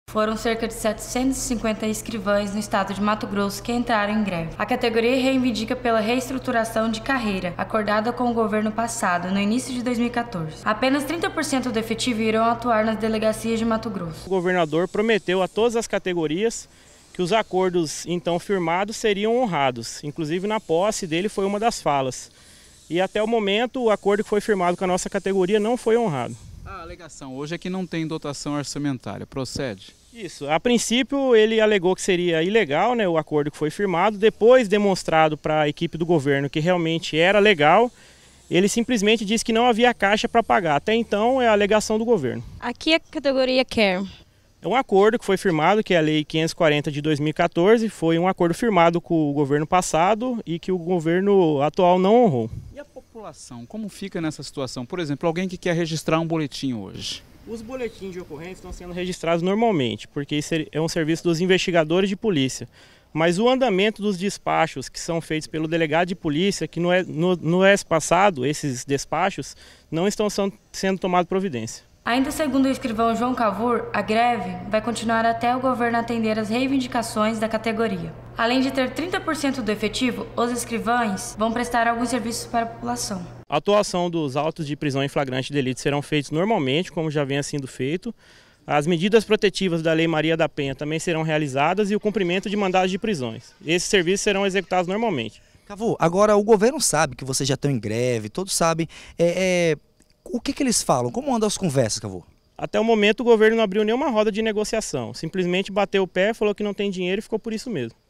Foram cerca de 750 escrivães no estado de Mato Grosso que entraram em greve. A categoria reivindica pela reestruturação de carreira, acordada com o governo passado, no início de 2014. Apenas 30% do efetivo irão atuar nas delegacias de Mato Grosso. O governador prometeu a todas as categorias que os acordos então firmados seriam honrados. Inclusive na posse dele foi uma das falas. E até o momento o acordo que foi firmado com a nossa categoria não foi honrado. A alegação hoje é que não tem dotação orçamentária, procede? Isso, a princípio ele alegou que seria ilegal, né, o acordo que foi firmado, depois demonstrado para a equipe do governo que realmente era legal, ele simplesmente disse que não havia caixa para pagar. Até então é a alegação do governo. Aqui a categoria quer? É um acordo que foi firmado, que é a Lei 540 de 2014, foi um acordo firmado com o governo passado e que o governo atual não honrou. E a população, como fica nessa situação? Por exemplo, alguém que quer registrar um boletim hoje. Os boletins de ocorrência estão sendo registrados normalmente, porque isso é um serviço dos investigadores de polícia. Mas o andamento dos despachos que são feitos pelo delegado de polícia, que no mês passado, esses despachos, não estão sendo tomados providência. Ainda segundo o escrivão João Cavour, a greve vai continuar até o governo atender as reivindicações da categoria. Além de ter 30% do efetivo, os escrivães vão prestar alguns serviços para a população. A atuação dos autos de prisão em flagrante delito serão feitos normalmente, como já vem sendo feito. As medidas protetivas da Lei Maria da Penha também serão realizadas e o cumprimento de mandados de prisões. Esses serviços serão executados normalmente. Cavour, agora o governo sabe que vocês já estão em greve, todos sabem. O que eles falam? Como andam as conversas, Cavour? Até o momento o governo não abriu nenhuma roda de negociação. Simplesmente bateu o pé, falou que não tem dinheiro e ficou por isso mesmo.